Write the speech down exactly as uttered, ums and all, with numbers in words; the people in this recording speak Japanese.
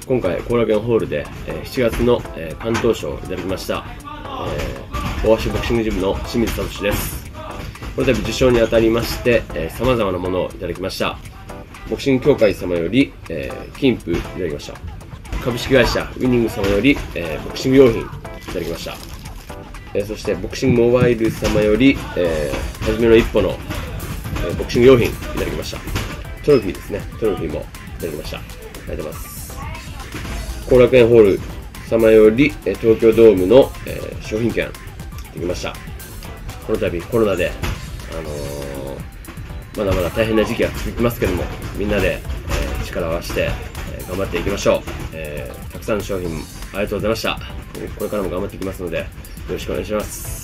今回後楽園ホールで、えー、しちがつの、えー、関東賞をいただきました、えー、大橋ボクシングジムの清水聡です。この度受賞にあたりましてさまざまなものをいただきました。ボクシング協会様より、えー、金布いただきました。株式会社ウィニング様より、えー、ボクシング用品いただきました。えー、そしてボクシングモバイル様より、えー、初めの一歩の、えー、ボクシング用品いただきました。トロフィーですね。トロフィーもいただきました。ありがとうございます。後楽園ホール様より、えー、東京ドームの、えー、商品券いただきました。この度コロナで、あのー、まだまだ大変な時期が続きますけども、みんなで、えー、力を合わせて、えー、頑張っていきましょう。えー、たくさんの商品ありがとうございました。これからも頑張っていきますので、よろしくお願いします。